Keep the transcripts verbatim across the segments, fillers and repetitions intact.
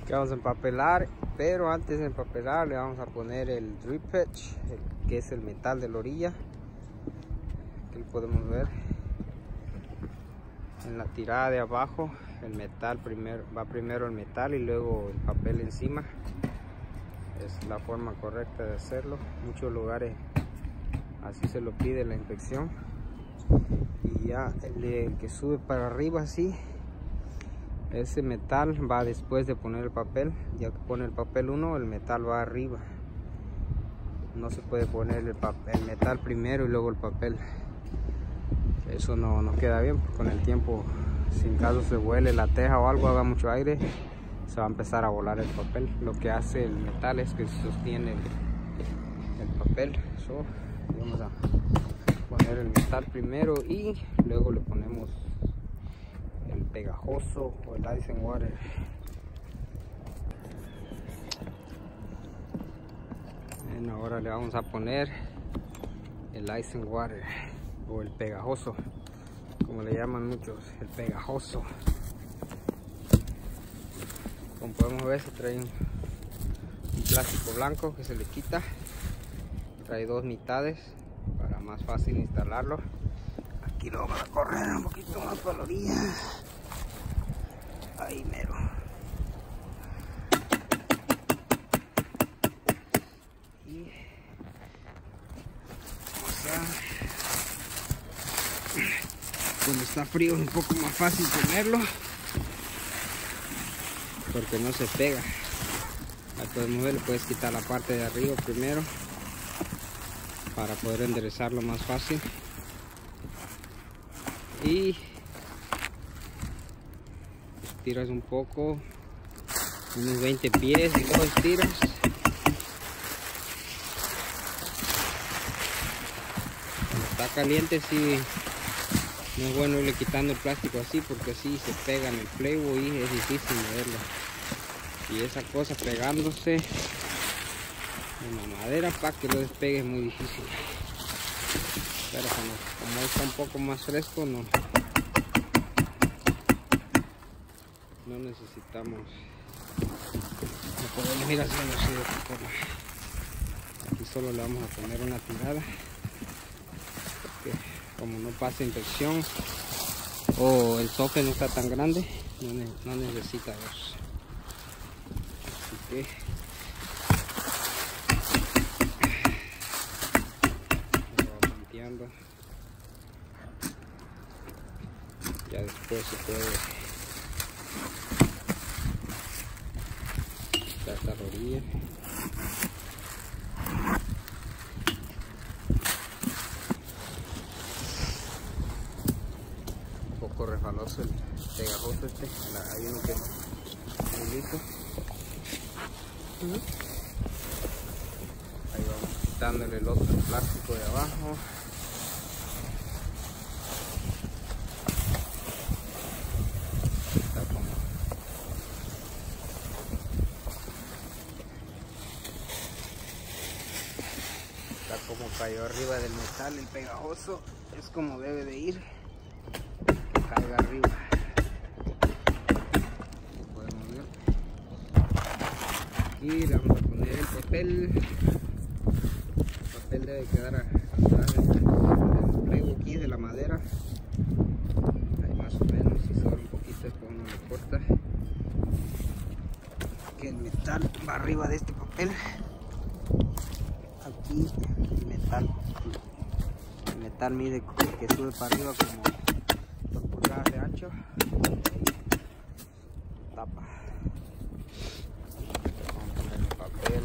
que vamos a empapelar, pero antes de empapelar le vamos a poner el drip pitch, el, que es el metal de la orilla. Aquí lo podemos ver en la tirada de abajo. El metal primero, va primero el metal y luego el papel encima. Es la forma correcta de hacerlo. Muchos lugares así se lo pide la inspección. Y ya el, el que sube para arriba así, ese metal va después de poner el papel. Ya que pone el papel uno, el metal va arriba. No se puede poner el, papel, el metal primero y luego el papel. Eso no, no queda bien. Con el tiempo, si en caso se vuele la teja o algo, haga mucho aire, se va a empezar a volar el papel. Lo que hace el metal es que sostiene el, el papel. So, vamos a poner el metal primero y luego le ponemos el pegajoso o el ice and water. Bueno, ahora le vamos a poner el ice and water o el pegajoso, como le llaman muchos, el pegajoso. Como podemos ver, se trae un, un plástico blanco que se le quita. Trae dos mitades para más fácil instalarlo. Aquí lo vamos a correr un poquito más para la orilla. Ahí mero. Y vamos a... Cuando está frío es un poco más fácil ponerlo, porque no se pega. Ahí podemos ver, le puedes quitar la parte de arriba primero para poder enderezarlo más fácil. Y estiras un poco, unos veinte pies, y luego estiras. Cuando está caliente, sí, no es bueno irle quitando el plástico así, porque así se pega en el playboy y es difícil moverlo. Y esa cosa pegándose en la madera para que lo despegue es muy difícil. Pero como, como está un poco más fresco, no, no necesitamos, no podemos ir haciendo así de esta forma. Aquí solo le vamos a poner una tirada, porque como no pasa infección o el toque no está tan grande, no, ne no necesita dos. Así que ya después se puede quitar esta orilla. Un poco resbaloso el pegajoso este, hay uno que es muy liso. Ahí vamos quitándole el otro plástico de abajo. Como cayó arriba del metal, el pegajoso es como debe de ir, que caiga arriba. Podemos ver. Aquí le vamos a poner el papel. El papel debe quedar atrás del plego aquí de la madera. Ahí más o menos, si sobra un poquito es cuando uno le corta. Que el metal va arriba de este papel. Aquí el metal, el metal mide que sube para arriba como dos pulgadas de ancho. Tapa. Vamos a poner el papel.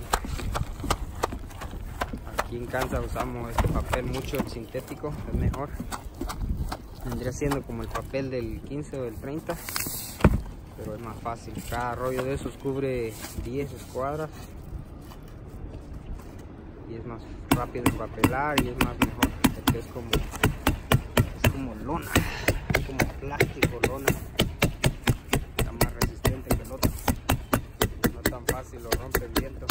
Aquí en Kansas usamos este papel mucho, el sintético, es mejor. Vendría siendo como el papel del quince o del treinta, pero es más fácil. Cada rollo de esos cubre diez escuadras. Y es más rápido empapelar y es más mejor, porque es como es como lona, es como plástico, lona, está más resistente que el otro, no tan fácil, lo rompe el viento.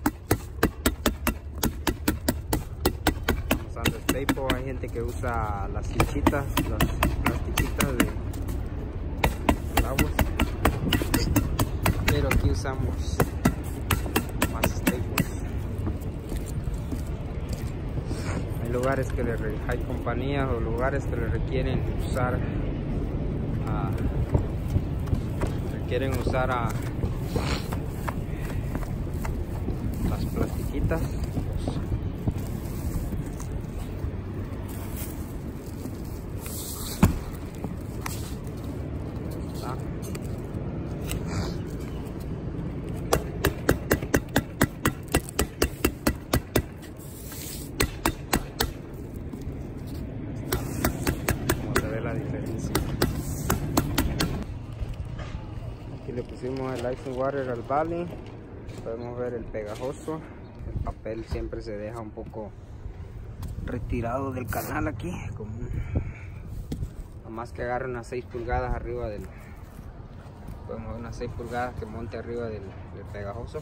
Estamos usando staple, hay gente que usa las fichitas, las plastiquitas de, de agua, pero aquí utilizamos más staples. Hay lugares que le hay compañías o lugares que le requieren usar uh, requieren usar a las plastiquitas. Aquí le pusimos el Ice and Water al Valley. Podemos ver el pegajoso. El papel siempre se deja un poco retirado del canal aquí, como más que agarre unas seis pulgadas arriba del, podemos ver unas seis pulgadas que monte arriba del, del pegajoso.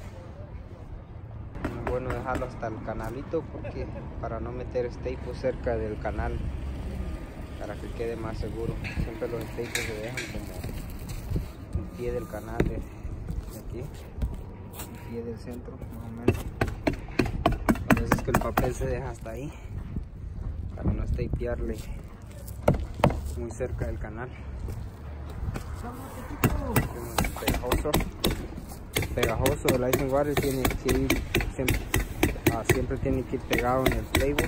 Es bueno dejarlo hasta el canalito porque para no meter staples cerca del canal, para que quede más seguro. Siempre los staples se dejan como el pie del canal de, de aquí, el pie del centro más o menos. A veces que el papel se deja hasta ahí para no tapearle muy cerca del canal. Pegajoso, pegajoso el Ice and Water tiene que ir siempre, ah, siempre tiene que ir pegado en el playbook.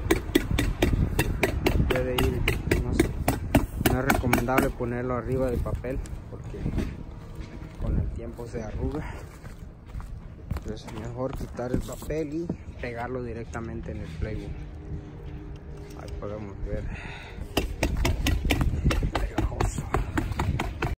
Puede ir, no sé, no es recomendable ponerlo arriba del papel porque con el tiempo se arruga. Entonces es mejor quitar el papel y pegarlo directamente en el playbook. Ahí podemos ver